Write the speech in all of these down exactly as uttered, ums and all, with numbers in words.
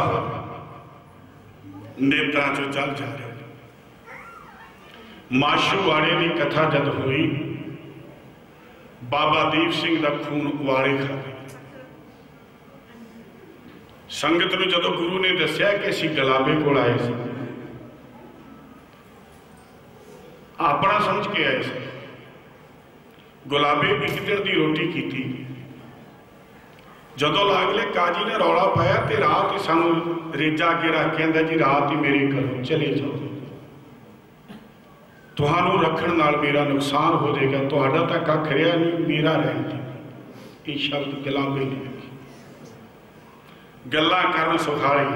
नेत्रा चो चल जा रहे। माछूवाड़े की कथा जद हुई, बाबा दीप सिंह का खून उबाले खा गए। संगत में जदों गुरु ने दसिया कि असीं गलाबे कोल आए सी, अपना समझ के आए सी। गुलाबे एक दिन की रोटी की थी। जदों लागले काजी ने रौला पाया तो रात ही सानू रेजा अगे रख के कहंदा जी रात ही मेरे घरों चले जाओ, तुहानू रखण नाल मेरा नुकसान हो जाएगा, तुहाडा तां कख रहा नहीं, मेरा रहन दी। ये शब्द गुलाबे ने गल्लां करन सुखाली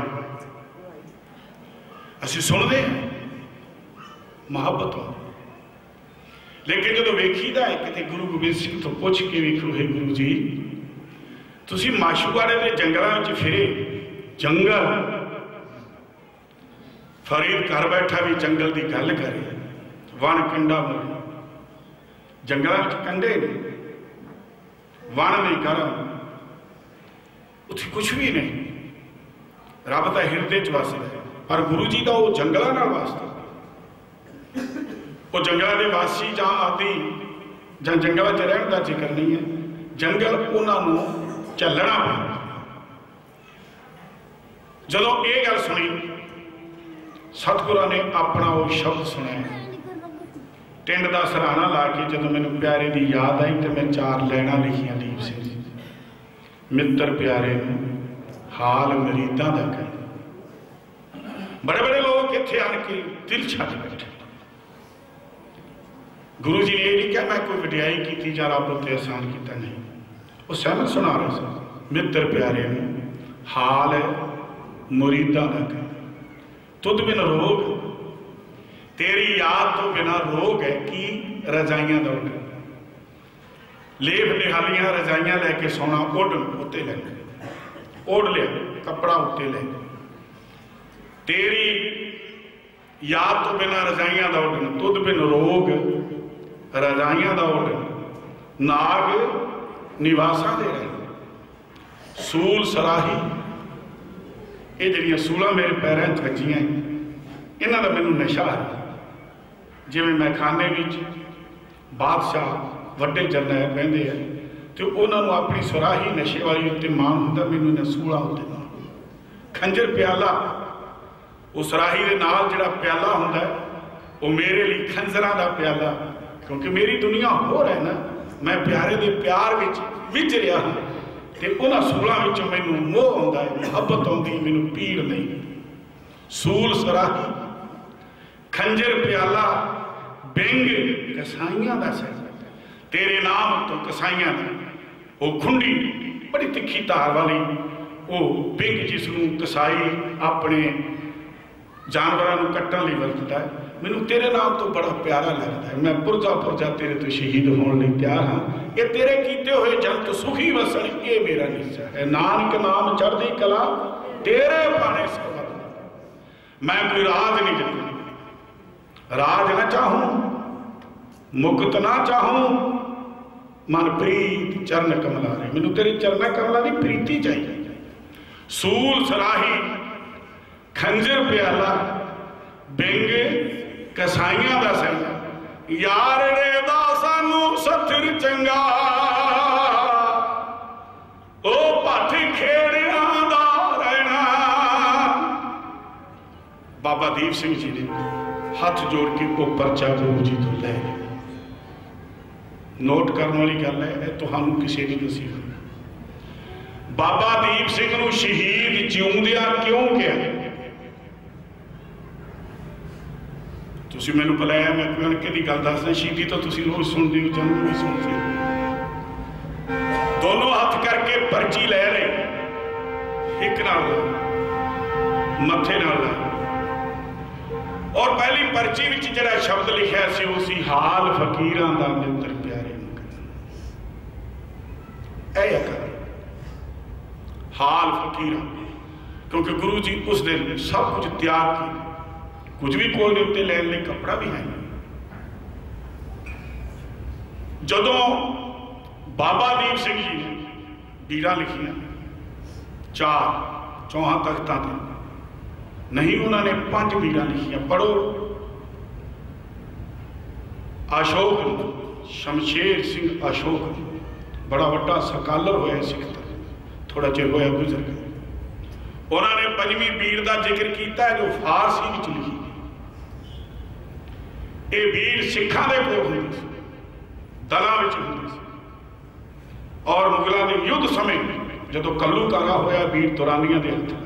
असीं सुणदे मुहब्बत हो, लेकिन जो वेखीदा है कि गुरु गोबिंद सिंह तो पुछ के वेखो, है गुरु जी तुसीं माछूवाड़े के जंगलों में फिरे, जंगल फरीद घर बैठा भी जंगल की गल करे, वन कंडा मोड़, जंगलों में कंडे नहीं, वन नहीं गरम, उत्थे कुछ भी नहीं, रब का हिरदे च वसदा है। पर गुरु जी का वो जंगलों नाल वास्ता, वो जंगलों के वासी जां आदि जां जंगलों च रहण दा जिक्र नहीं है, जंगल उन्होंने चलना पे। जदों ये गल सुनी, सतगुरां ने अपना वो शब्द सुना, टिंड का सराहना ला के जदों मैनूं प्यारे की याद आई तो मैं चार लैना लिखियां दीप सिंह जी। मित्र प्यारे हाल मरीदां दा कह, बड़े बड़े लोग इत्थे आन के दिल छड्ड बैठे। गुरु जी ने यह नहीं कहा मैं कोई वडियाई की जां रब उत्ते एहसान किया, नहीं, वो सहमत सुना रहे थे। मित्र प्यारे हाल मुरीदां दा कह, तुद बिन रोग, तेरी याद तो बिना रोग है कि रजाइयां दा उड़, लेफ निहालियां रजाइयां लैके सोना उड़ उत्ते लै, ओढ़ लिया कपड़ा उत्ते लै, तेरी याद तो बिना रजाइयां दा उड़, तुद बिन रोग रजाइयां दा उड़, नाग निवासा दे रहे, सूल सराही, ये जिहड़ियां सूलां मेरे पैरों च वजियां इन्हां दा मैनूं नशा है। जिवें मैं खाने में बादशाह वड्डे जरनैल बहिंदे हैं तो उन्होंने अपनी सुराही नशे वाली उत्ते मान हुंदा, मैनूं इन्हां सूलां उत्ते मान। खंजर प्याला, वो सुराही दे नाल जिहड़ा प्याला हुंदा वो मेरे लिए खंजरां दा प्याला, क्योंकि मेरी दुनिया होर है ना, मैं प्यारे दे प्यार विच विच रहा हूं ते उन्हां सूलां विचों मैनूं मोह आउंदा है, मुहब्बत आउंदी, मैनूं पीड़ नहीं। सूल सराही, खंजर प्याला, बिंग कसाइयां दा सर, तेरे नाम तो कसाइयां दा, वो खुंडी बड़ी तिखी धार वाली वो बिंग जिसनूं कसाई अपने जानवरों को कट्टण लई वरतदा है, मैनूं तेरे नाम तो बड़ा प्यारा लगता है। मैं पुरजा पुरजा तेरे तो शहीद होने लई तैयार हाँ, ये तेरे कीते हुए जंत सुखी वसन, ये मेरा निश्चा है। नानक नाम चढ़दी कला तेरे पाने सब, मैं कोई राज नहीं जितना, राज ना चाहूं मुक्त ना चाहूं, मन प्रीत चरण कमला रे, मैनूं तेरे चरण कमला की प्रीति चाहिए। सूल सराही, खंजर प्याला, बिंग कसाइयां दा संग, यार रे दा सानू सथर चंगा, ओ भट खेड़ियां दा रहना। बाबा दीप सिंह जी ने हाथ जोड़ के वो परचा गुरु जी तो लै लिया। नोट करने वाली गल है, तुहानू किसी ने दसी। बाबा दीप सिंह नूं शहीद जिउंदियां क्यों कहा? तुसी मैनूं बुलाया, मैं कणके दी गल दसदा, शहीदी तो तुसी रोज सुनदे हो, जन्म भी सुनदे हो। दोनों हाथ करके पर्ची लै रहे, एक नाल मत्थे नाल, और पहली पर्ची विच जिहड़ा शब्द लिखिया सी वो सी हाल फकीरां दा मित्र प्यारे नूं ऐ अकल, हाल फकीरां, क्योंकि गुरु जी उस दिन सब कुछ त्याग की, कुछ भी कोल दे उत्ते लैण लई कपड़ा भी है। जदों बाबा दीप सिंह जी ने बीड़ा लिखियां चार चौहां तख्तां ते नहीं, उन्होंने पांच वीरां लिखियां। पढ़ो, अशोक शमशेर सिंह अशोक बड़ा वड्डा सकालर होया सिख धर्म, थोड़ा चिर होया गुजर गया। उन्होंने पंजवीं वीर का जिक्र किया जो फारसी विच लिखी। ये वीर सिखां दे कोल हुंदे सी, दलां विच हुंदे सी, और मुगलों के युद्ध समय जदों कल्लूकारा होया वीर तुरानियां दे हत्थ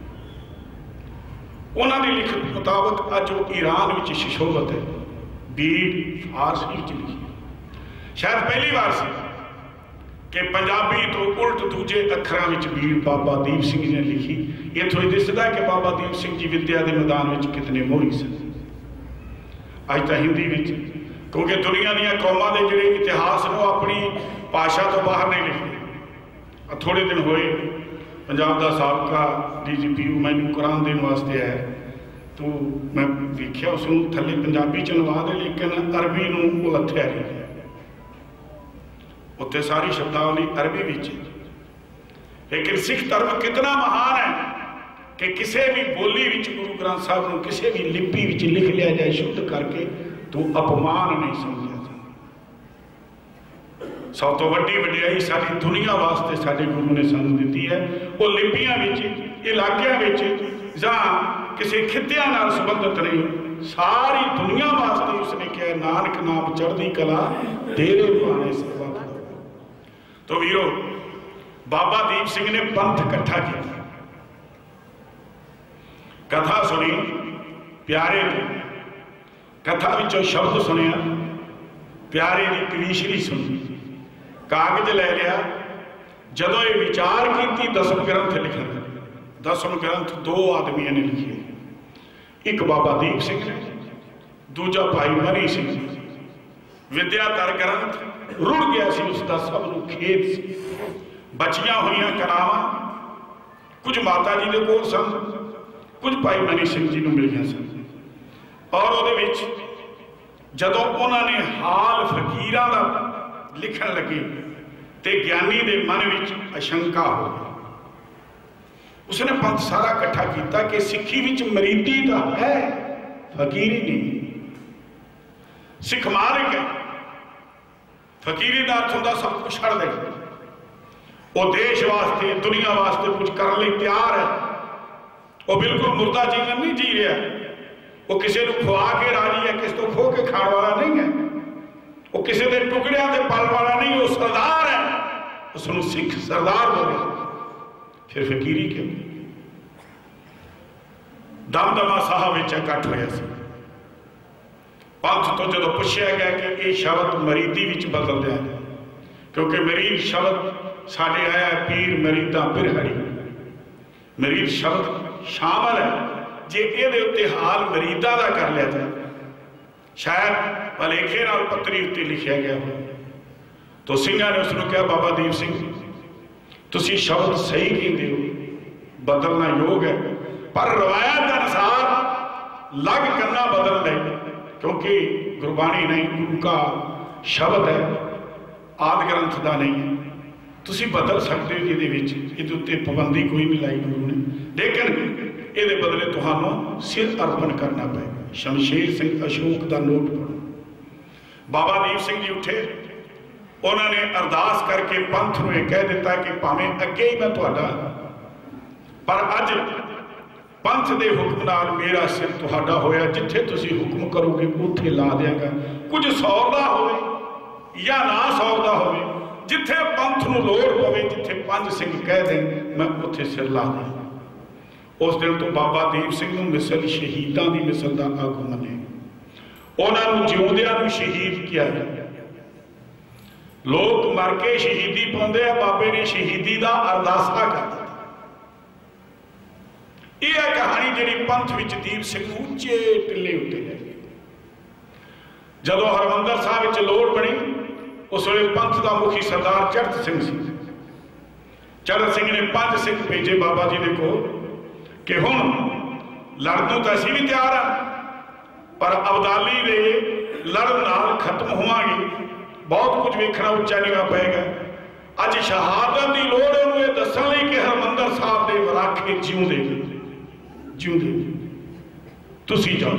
उन्होंने लिखत मुताबक अज वो ईरान विच सुशोभत है। वीर फारसी विच लिखी, शायद पहली बार सी कि पंजाबी तो उल्ट दूजे अखरां विच वीर बाबा दीप सिंह ने लिखी। इत्थों दिसदा है कि बाबा दीप सिंह जी विद्या के मैदान विच कितने मोहरी सन। अज तो हिंदी विच, क्योंकि दुनिया दी कौमां दे जिहड़े इतिहास ने अपनी भाषा तो बाहर नहीं लिखते। थोड़े दिन होए पंजाब का साबका डी जी पी मैनू कुरान देने वास्ते आया, तो मैं देखिया उसनूं थले पंजाबी च अनुवाद है, लेकिन अरबी नूं वो लथया नहीं, उत्ते सारी शब्दावली अरबी विच। लेकिन सिख धर्म कितना महान है कि किसी भी बोली विच गुरु ग्रंथ साहब नूं किसी भी लिपि विच लिख लिया जाए शुद्ध करके तो अपमान नहीं समझा जाता। सब तो वड्डी वडियाई सारी दुनिया वास्ते साडे गुरु ने सानूं दित्ती है। वो लिपियां विच, इलाकियां विच जां किसी खित्तियां नाल संबंधित नहीं, सारी दुनिया वास्ते उसने कहा नानक नाम चढ़दी कला तेरे भाने सेवा। तो वीरो, बाबा दीप सिंह ने पंथ इकट्ठा किया, कथा सुनी, प्यारे ने कथा विचों शब्द सुनिया, प्यारे की कवीशरी सुनी, कागज ले लिया। जदों ये विचार की दसम ग्रंथ लिखन, दसम ग्रंथ दो आदमियों ने लिखे, एक बाबा दीप सिंह ने, दूजा भाई मनी सिंह। विद्याधर ग्रंथ रुड़ गया सी, उसका सब नूं खेद सी। बचिया हुई कलावां कुछ माता जी के कोल सन, कुछ भाई मनी सिंह जी नूं मिलियां सन। और उहदे विच जदों उन्होंने हाल फकीरां दा लिखण लगे ते ज्ञानी दे मन विच आशंका हो गई। उसने पंथ सारा इकट्ठा किया कि सिक्खी विच मरीदी दा है, फकीरी नहीं। सिख मालिक है, फकीरी का अर्थ होंदा सब कुछ छड़ दे। वो देश वास्ते दुनिया वास्ते कुछ करने लई तैयार है। वो बिल्कुल मुर्दा जीवन नहीं जी रहा, वो किसी को खुआ के राजी है, किसी को खो के खाने वाला नहीं है, वो किसी के टुकड़िया के पल वाला नहीं, वो सरदार है। उसनूं सिख सरदार बोले। फिर फकीरी क्यों? दमदमा साहब विच इकट्ठ होया सी। पंथ तो जो पूछा गया कि यह शब्द मरीदी विच बदल दिया, क्योंकि मरीद शब्द साढ़े आया पीर मरीदा बिरहड़ी। मरीद शब्द शामिल है, जे ये उत्ते हाल मरीदा का कर लिया जाए, शायद भलेखे नाल पत्री उत्ते लिखा गया हो। तो सिंघा ने उसनूं कहा, बाबा दीप सिंह तुसीं शब्द सही कहते हो, बदलना योग है, पर रवायत अनुसार लग करना बदल ले, क्योंकि गुरबाणी नहीं, गुरु का शब्द है, आदि ग्रंथ का नहीं है। तुसीं बदल सकते हो, ये उत्ते पाबंदी कोई नहीं लाई गुरु ने, लेकिन ये बदले तुहानूं सिर अर्पण करना पएगा। शमशेर सिंह अशोक का नोट पढ़ो। बाबा दीप सिंह जी उठे, उन्होंने अरदास करके पंथ नूं यह कह दिता कि भावें अगे ही मैं तुहाडा, पर अज पंथ के हुक्म नाल मेरा सिर तुहाडा होया, जिथे तुसीं हुक्म करोगे उत्थे ला देंगा। कुछ सौ का होवे या ना सौ का होवे, जिथे पंथ नूं लोड़ पवे, जिथे पंज सिंह कह दें मैं उत्थे सिर ला दें। उस दिन तो बाबा दीप सिंह नूं मिसल शहीदां दी मिसल दा आगू मने, उन्हां नूं जिउंदियां नूं शहीद किया। लोग मर के शहीदी पाउंदे आ, बाबे ने शहीदी दा अरदासा कर दिता। यह कहानी जिहड़ी पंथ विच दीप सिंह उच्चे टिले उत्ते है। जदों हरमंदर साहिब विच लोड़ बनी, उस वेले पंथ का मुखी सरदार चढ़त सिंह सी। चढ़त सिंह ने पंज सिंह भेजे बाबा जी दे कोल कि हुण लड़न नूं तां असीं भी तैयार आ, पर अबदाली दे लड़न नाल खत्म होवांगे, बहुत कुछ वेखना उच्चा नीवा पेगा। अज शहादत की लोड़ उन्होंने दसन लई कि हरमंदर साहब के वराखे ਜਿਉਂਦੇ ਜਿਉਂਦੇ तुसी जाओ।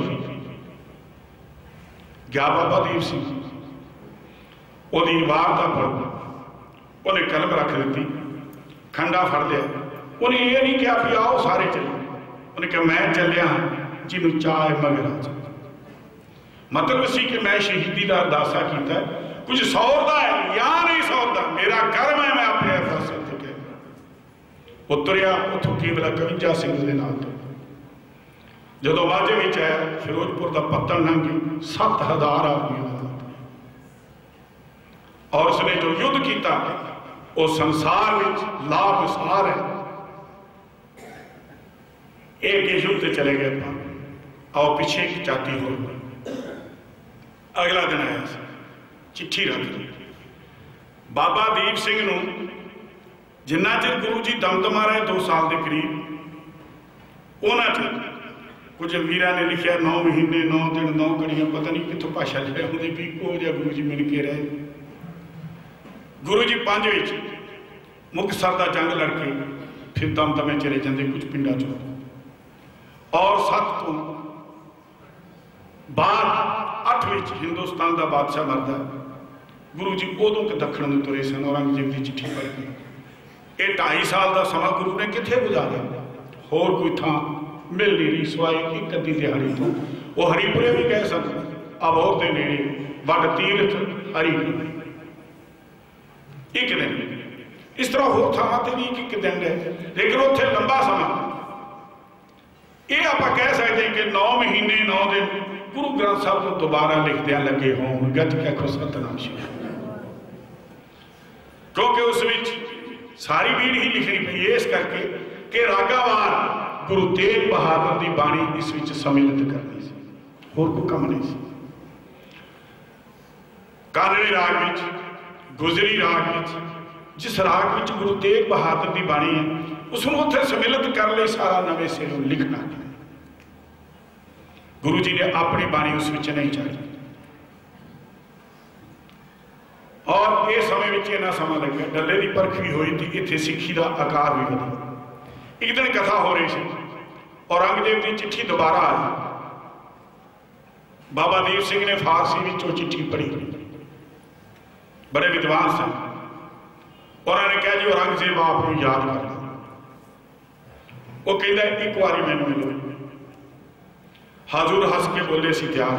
गया बाबा दीप सिंह ओदी वारता पढ़ उन्हें कलम रख दी खंडा फड़ लिया। उन्हें ये नहीं कहा भी आओ सारे चले, उन्हें कहा मैं चलिया जिन्हों चाह मगर आ जा। मतलब सी कि मैं शहीदी का अरदासा किया कुछ सौरदा है या नहीं सौरदा, मेरा कर्म है, मैं अपने अरदासे ते कहना। उतरिया उतों केवल कविंजा सिंह के नाल तो जो माझे में आया फिरोजपुर का पत्तन लंघी सत्त हजार आदमी और उसने जो युद्ध किया वो संसार में लामिसार है। एक युद्ध चले गए आओ पीछे की जाति हो। अगला दिन आया चिट्ठी रख दी बाबा दीप सिंह नूं जिन्ना चिर गुरु जी दमदमा रहे दो साल के करीब उन्हां चिर कुछ वीर ने लिखा नौ महीने नौ दिन नौ घड़ियां पता नहीं कितों भाषा लिया होंगे भी वो जहा गुरु जी मिल के रहे। गुरु जी पांच विच मुक्तसर का जंग लड़के फिर दमदमे चले जाते कुछ पिंडा चो और सत्त तो बाद अठ विच हिंदुस्तान का बादशाह मरदा। गुरु जी उदों के दखण में तुरे सन औरंगजेब की चिट्ठी पढ़ के। ये ढाई साल का समा गुरु ने कित्थे गुजारिया, होर कोई थां मिल नहीं रही सिवाय एक अद्धी दिहाड़ी तो। वो हरिपुरे भी गए सन अबोहर के नेड़े वड तीरथ हरिपुर एक दिन। इस तरह होर थावां ते भी एक दिन है, लेकिन उत्थे लंबा समा ये आप कह सकते हैं कि नौ महीने नौ दिन गुरु ग्रंथ साहब को दोबारा लिखदियां लगे होण गज कह सतनाम श्री। क्योंकि उस विच सारी बीड़ ही लिखनी पई इस करके कि रागावार गुरु तेग बहादुर की बाणी इस विच सम्मिलित करनी सी, होर कोई कम नहीं सी। कानड़ी राग विच गुजरी राग विच जिस राग विच गुरु तेग बहादुर की बाणी है उसनूं उत्थे सम्मिलित कर ले सारा नवें सिरों लिखना। गुरु जी ने अपनी बाणी उस विच नहीं चाही और ये समय विच इन्ना समा लग्या डल्ले की परख भी हुई थी, इत्थे सिक्खी का आकार भी वधिया। एक दिन कथा हो रही थी औरंगजेब की चिट्ठी दोबारा आई। बाबा दीप सिंह ने फारसी में चिट्ठी पढ़ी, बड़े विद्वान सन। उन्होंने कहा जी औरंगजेब आपको याद कर लो। वो कहता एक बारी मैनू मिलो। हाजूर हस के बोले सी तैयार,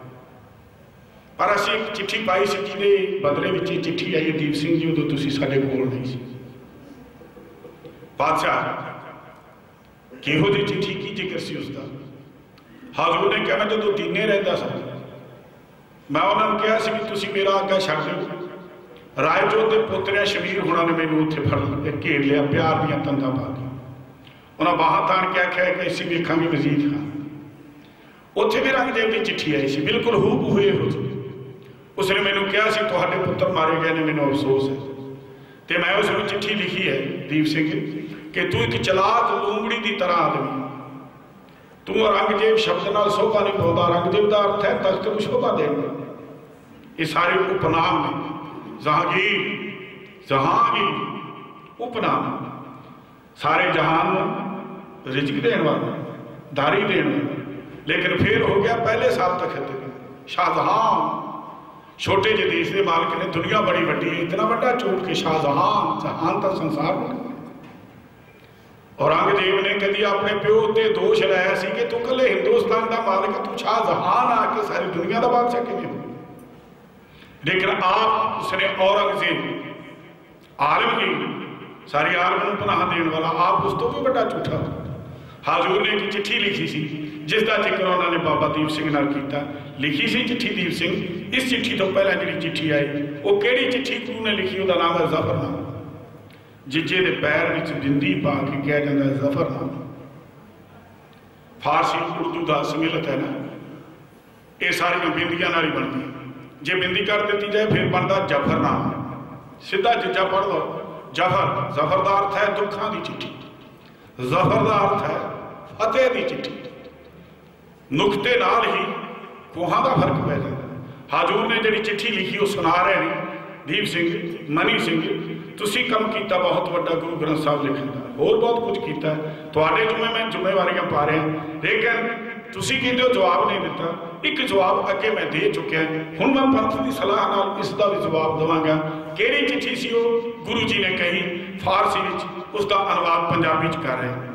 पर असी एक चिट्ठी पाई सी जिहदे बदले में चिट्ठी आई दीप सिंह जी उदों तुसीं साडे कोल नहीं सी। बादशाह किहो जी चिट्ठी की जिक्र सी उसका। हाजूर ने कहा मैं जो दीने रहता सा मैं उन्होंने कहा सी भी तुसीं मेरा आगा छड्ड दो। रायजोत के पुत्रिया शमीर होना ने मैनू उत्थे फड़ घेर लिया प्यार दियां तंदां पा के। उन्हें बाहां तान के आख्या कि असीं वेखांगे वजीर खां। उत्थे भी औरंगजेब की चिट्ठी आई सी बिल्कुल हू बहू इहो जी। उसने मैनू कहा सी तुहाडे पुत्र मारे गए ने, मैनू अफसोस है। तो मैं उसमें चिट्ठी लिखी है दीप सिंह कि तू एक चलाक लूंगड़ी की तरह आदमी, तू औरंगजेब शब्द नाल शोभा नहीं पाउंदा। औरंगजेब का अर्थ है तख्त को शोभा देना। ये सारे उपनाम ने, जहांगीर जहांगीर उपनाम, सारे जहान में रिजक देने वाला, दारी देने वाला। लेकिन फिर हो गया पहले साल तक शाहजहां छोटे जे देश के मालिक ने, दुनिया बड़ी वड्डी है, इतना बड़ा झूठ के शाहजहां जहान का संसार बन। औरंगजेब ने कभी अपने प्यो उत्ते दोष लाया सी कि तू कले हिंदुस्तान का मालिक, तू शाहजहान आके सारी दुनिया का बादशाह किवें हो। लेकिन आप उसने औरंगजेब आलमगीर सारी आलम को पनाह देने वाला, आप उस तो भी बड़ा झूठा। हाजूर ने एक चिट्ठी लिखी सी जिसका जिक्र उन्होंने बाबा दीप सिंह नाल कीता। लिखी सी चिट्ठी दीप सिंह। इस चिट्ठी तो पहले जी चिट्ठी आई वो किहड़ी चिट्ठी गुरु ने लिखी, उसका नाम है जफरनामा। जिजे के पैर में बिंदी पा के कहा जाता है जफरनामा। फारसी उर्दू का सम्मिलित है ना, ये सारिया बिंदियां नाल ही बनती। जे बिंदी कर दी जाए फिर बनता जफरनामा। सीधा जिजा पढ़ लो जफर। जफर का अर्थ है दुखों की चिट्ठी, जफर का अर्थ है फतेह की चिट्ठी। नुकते नाल ही कोहां का फर्क पै जाता। हाजूर ने जी चिट्ठी लिखी वो सुना रहे हैं दीप सिंह मनी सिंह तुसी कम किया बहुत वड्डा गुरु ग्रंथ साहब लिखण दा, होर बहुत कुछ किया तुहाडे जुम्मे मैं जिम्मेवारियां पा रहा, लेकिन तुसी कहते हो जवाब नहीं दिता। एक जवाब अगे मैं दे चुकिया, हुण मैं पंथ की सलाह नाल इसका भी जवाब देवांगा। किहड़ी चिट्ठी सी वो गुरु जी ने कही फारसी विच, उसका अनुवाद पंजाबी च कर रहे।